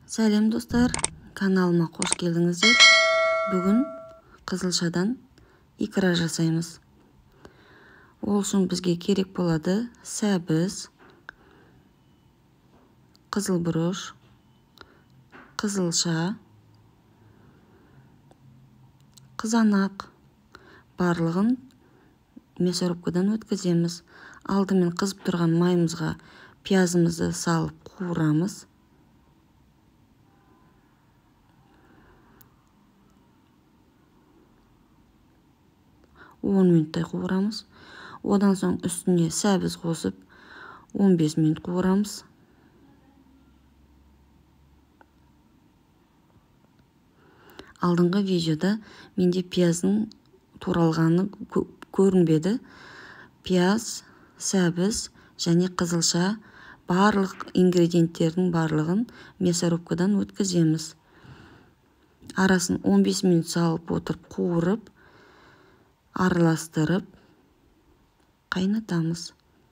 Сәлем достар, каналыма қош келдіңіздер. Бүгін қызылшадан икра жасаймыз. Ол үшін бізге керек болады сәбіз, қызыл бұрыш, қызылша, қызанақ. Барлығын мясорубкадан өткіземіз. Алдымен қызып тұрған майымызға пиязымызды салып қуырамыз. Он минуттай қуырамыз. Одан соң үстіне сәбіз қосып 15 минут қуырамыз. Алдыңғы видеода менде пияздың туралғаны көрінбеді. Пияз, сәбіз және қызылша барлық ингредиенттердің барлығын мясорубкадан өткіземіз. Арасын 15 минут салып отырып қуырып, араластырып қайнатамыз.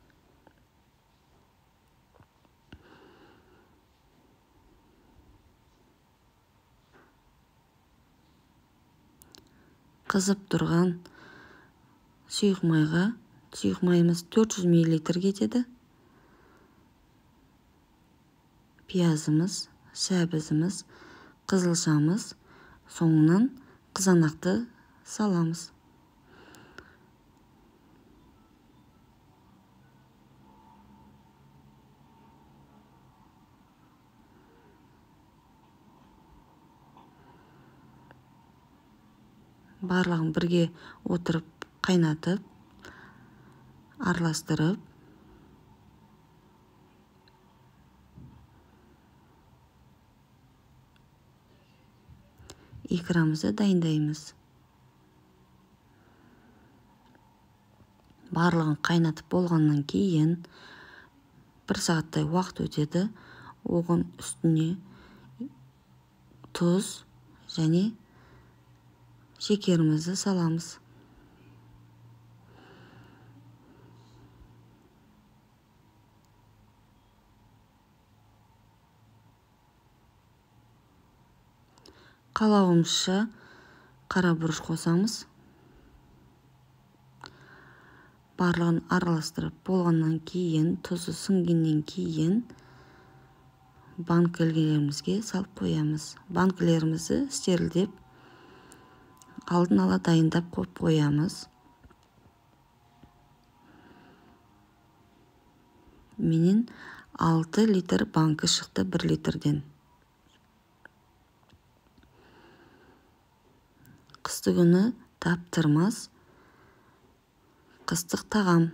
Қызып тұрған сұйық майымыз 400 мл кетеді. Пиязымыз, сәбізіміз, қызылшамыз, соңынан қызанақты саламыз. Барлығын бірге отырып қайнатып, араластырып, икрамызды дайындаймыз. Барлығын қайнатып болғаннан кейін 1 сағаттай уақыт өтеді. Оған үстіне тұз және шекерімізді саламыз. Қалауымызша қара бұрыш қосамыз. Барлығын араластырып болғаннан кейін, тұзы сіңгеннен кейін банкілерімізге салып қоямыз. Банкілерімізді стерилдеп, алдын ала дайындап қоямыз. Менен 6 литр банкі шықты 1 литрден. Қыстыгүні таптырмас қыстық тағам.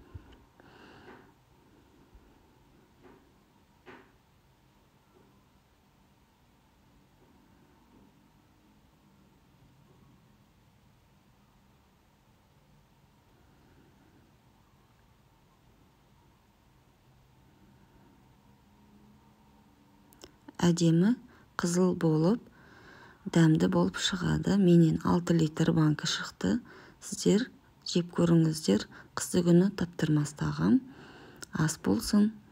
Әдемі қызыл болып, дәмді болып шығады. Менен 6 литр банкі шықты. Сіздер жеп көріңіздер. Қыстыгүні таптырмас тағам ас болсын.